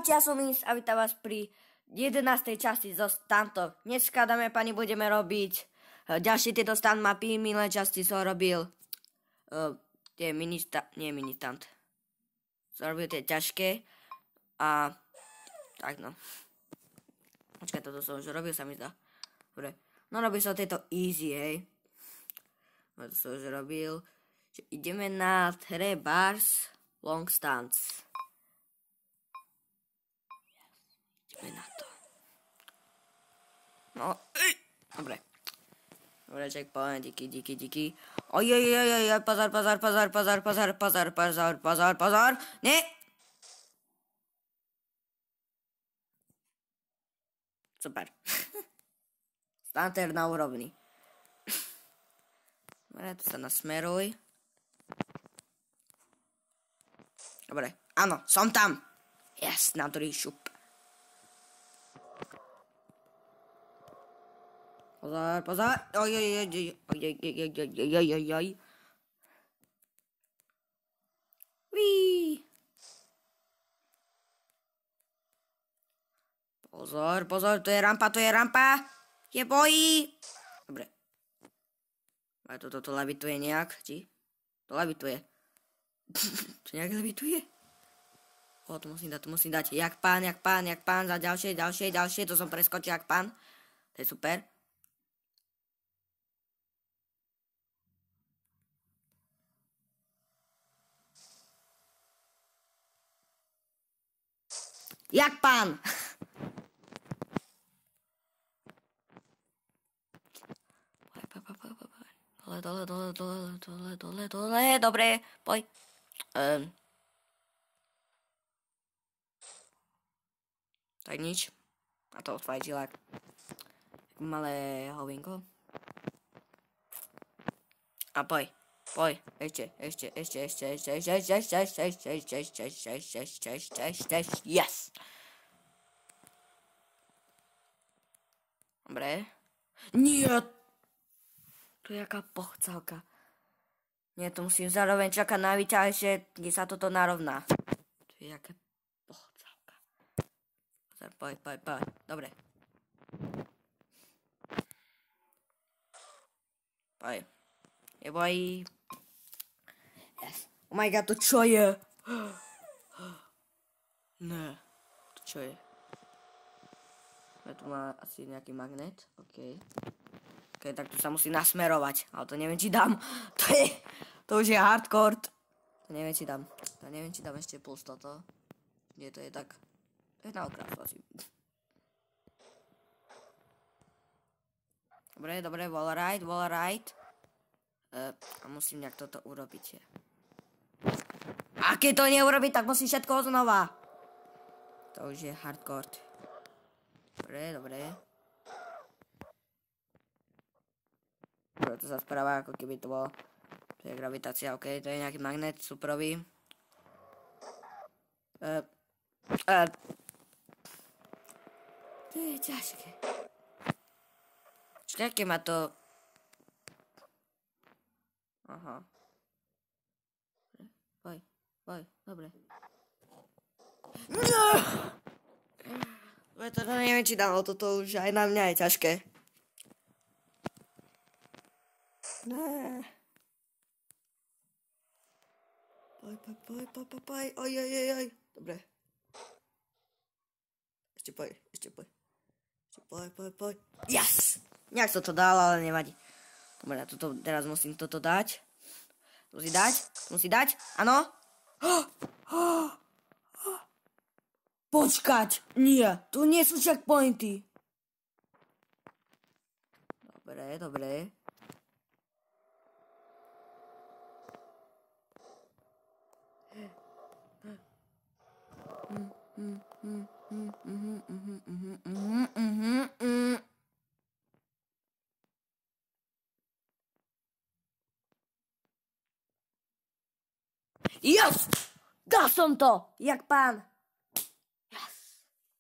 Čaute, ja som Ins a vítam vás pri 11. časti zo Stantov. Dneska, dáme pani, budeme robiť ďalšie tieto stunt mapy. Minulé časti som robil tie mini-stunt. Som robil tie ťažké a tak no. Počkaj, toto som už robil, sa mi zdá. Dobre, no robil som tieto easy, hej. No to som už robil. Ideme na 3 bars long stunts. Ideme na to. No, dobre. Dobre, checkpoint, díky. Ojojojojoj, pozor. Ne! Super. Stunter na úrovni. Dobre, tu sa nasmeruj. Dobre, áno, som tam. Yes, na druhý šup. Pozor. Ojojojojoj. Víí. Pozor, to je rampa. Je bojí. Dobre. A toto levituje nejak, či? To levituje. To nejak levituje? O, to musím dať. Jak pán, za ďalšie, to som preskočil jak pán. To je super. Jak pán! Dole, dobre, poj. Tak nič. A to odfajčilák. Malé hovinko. A poj. Ešte. Yes! Dobre. Nie! To je jaká pochcálka. Nie, to musím zároveň čakať na výťažie, kde sa toto narovná. To je jaká pochcálka. Poj. Dobre. Poj. Jeboj. Yes. Oh my god, to čo je? Ne. To čo je? Tu má asi nejaký magnet. OK, tak tu sa musí nasmerovať. Ale to neviem, či dám. To už je hardcore. To neviem, či dám ešte plus toto. Nie, to je tak. To je na okrasu asi. Dobre, wall right. A musím nejak toto urobiť. A keď to neurobiť, tak musím všetko znova. To už je hardcore. Dobre. To sa správa, ako keby to bolo. To je gravitácia, OK. To je nejaký magnet suprový. To je ťažké. Čaké ma to... Aha. Poj, dobre. No! To neviem, či dalo toto už aj na mňa je ťažké. Ne. Poj. Ojojojoj. Dobre. Ešte poj. Yes! Nejak som to dal, ale nevadí. Dobre, teraz musím toto dať. Musí dať. Áno? Počkať. Nie, tu nie sú checkpointy. Dobre. Yes! Dal som to! Jak pán! Yes!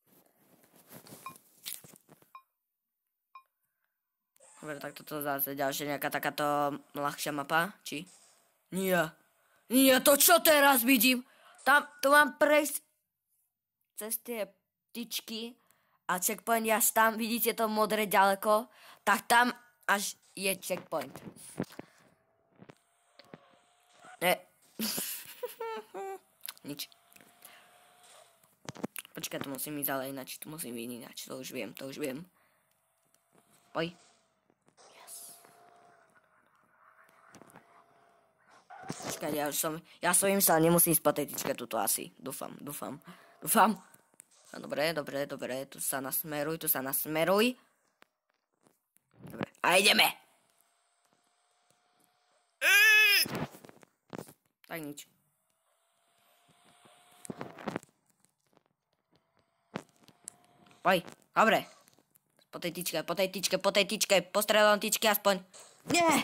Dobre, tak toto zase ďalšia nejaká takáto ľahšia mapa, či? Nie, to čo teraz vidím? Tam, to mám prejsť cez tie tyčky a checkpoint je až tam, vidíte to modré ďaleko, tak tam až je checkpoint. Nič. Počkaj, to musím ísť ale ináč, to musím ísť ináč, to už viem. Poj. Yes. Počkaj, ja som im sa nemusím ísť po tej tyčke tuto asi, dúfam. Dobre, tu sa nasmeruj. Dobre, a ideme! Tak nič. Poj, dobre. Po tej tyčke, postrelám tyčky aspoň. Nie!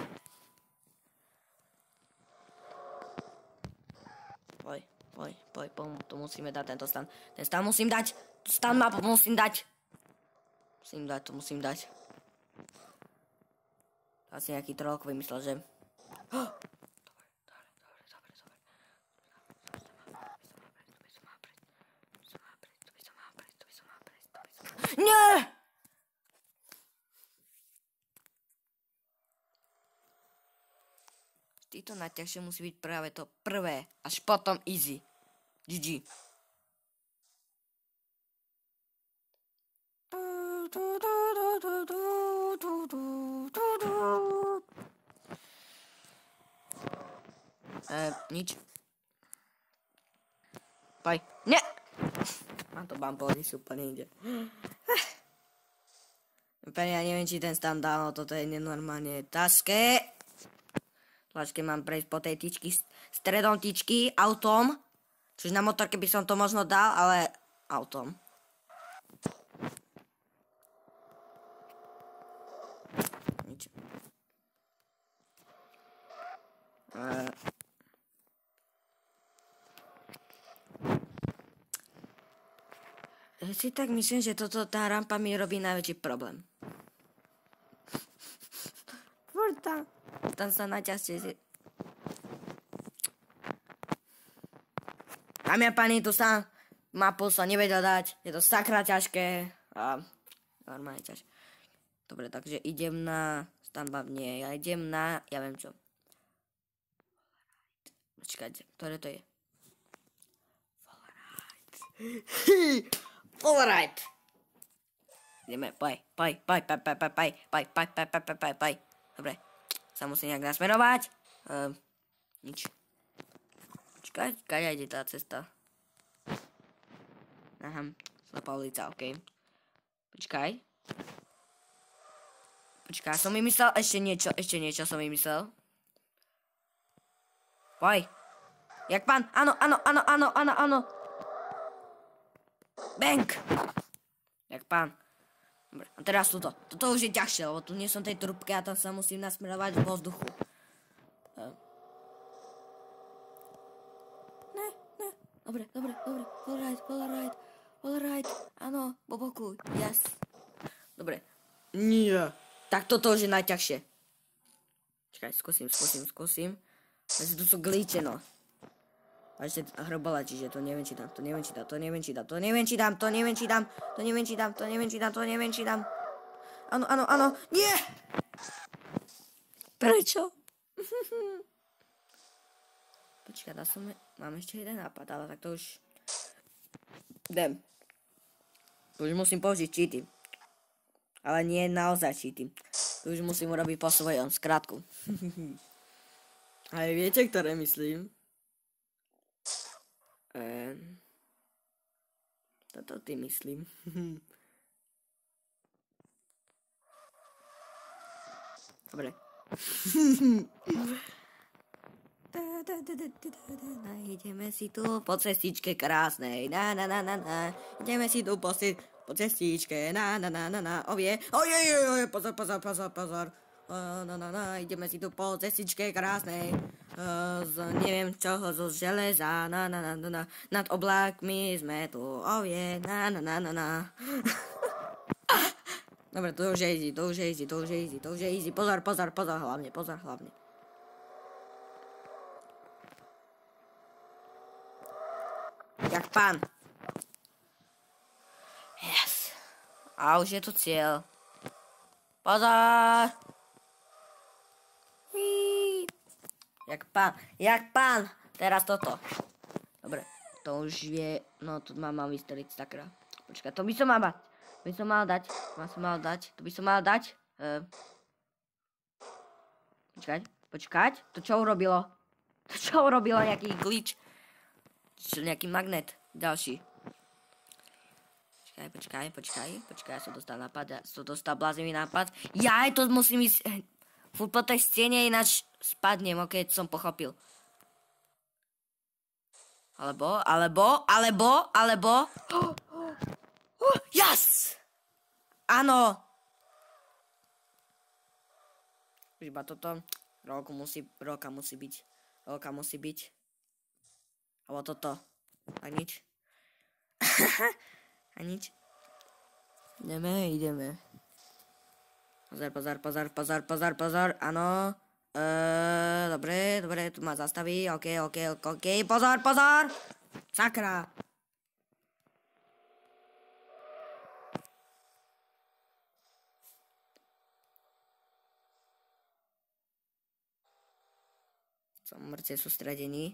Poj, tu musíme dať tento stan. Ten stan musím dať. Stan mapu musím dať. Musím dať. Asi nejaký trolk vymyslel, že... Nie! Týto najťažšie musí byť práve to prvé, až potom easy. GG. Nič. Poj. Nie! Mám to bampový úplne ide. Ja neviem, či ten stan dal, no toto je nenormálne ťažké. Zvlášť, mám prejsť po tej tyčky, stredom tyčky, autom. Čiže na motorke by som to možno dal, ale autom. Nič. Ja si tak myslím, že tá rampa mi robí najväčší problém. Tam sa najčastejšie... Dámy a páni, tu sa mapu sa nevedel dať. Je to sakra ťažké. A normálne ťažké. Dobre, takže idem na... Stanbab nie, ja idem na... Ja viem čo. Počkajte, ktoré to je? Alright. Ideme, poj. Dobre, sa musím nejak nasmerovať. Nič. Počkaj, kaďa ide tá cesta. Aha, slepá ulica, okej. Počkaj, som vymyslel ešte niečo som vymyslel. Poj. Jak pán, áno. Bang! Jak pán. Dobre, a teraz toto už je ťažšie, lebo tu nie som tej trubke a tam sa musím nasmerovať v vzduchu. Ne. Dobre. Alright. Áno, po boku. Yes. Dobre. Nie. Tak toto už je najťažšie. Čakaj, skúsim. Takže tu sú glíče, no. A ešte hrobala, čiže to neviem, či dám. Áno. Nie! Prečo? Počkaj, mám ešte jeden nápad, ale tak to už... Idem. Tu už musím použiť cheaty. Ale nie naozaj cheaty. Tu už musím urobiť po svojom, skrátku. Aj viete, ktoré myslím? Toto ty myslím. Dobre. Ideme si tu po cestičke krásnej. Ideme si tu po cestičke. Ojej. Pozor. Ideme si tu po cestičke krásnej. Neviem čoho, zo železa. Nad oblákmi sme tu. Dobre, to už je easy. Pozor, hlavne. Jak pán. A už je tu cieľ. Pozor! Hí. Jak pán. Teraz toto. Dobre, to už je, no tu mám vystreliť sakra. Počkaj, to by som mal dať. To by som mal dať. Počkať. To čo urobilo? Nejaký glitch. Nejaký magnet. Ďalší. Počkaj, ja som dostal bláznivý nápad. Ja aj to musím ísť furt po tej stene, ináč spadnem, ok, to som pochopil. Alebo. Yes! Áno! Iba toto. Rolka musí byť. Alebo toto. A nič. A nič. Ideme. Pozor. Áno. Dobre, tu ma zastaví. OK. Pozor. Sakra. Som mŕte sústredený.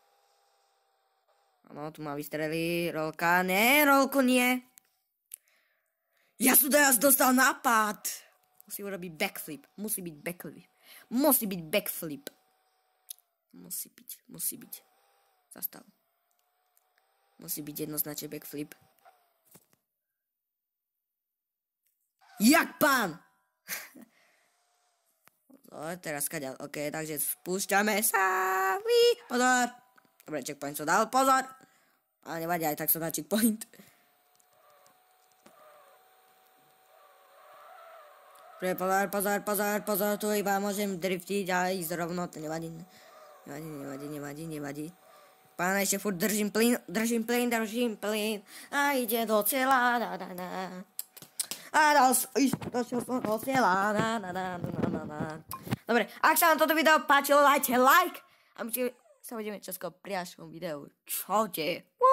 Áno, tu ma vystrelí. Rolka. Ne, rolku nie. Ja som teraz dostal nápad. Musí urobiť backflip. Musí byť backflip. Musí byť. Zastav. Musí byť jednoznačne backflip. Jak pán! Teraz kaďal. OK, takže spúšťame sa. Pozor. Dobre, checkpoint som dal. Pozor. Ale nevadí, aj tak som na checkpoint. Pozor, tu iba môžem driftiť a ísť rovno, to nevadí. Pána, ešte furt držím plyn. A ide do cieľa, A došiel som do cieľa, Dobre, ak sa vám toto video páčilo, dajte like. A my sa vidíme časko pri ďalšom videu. Čaute.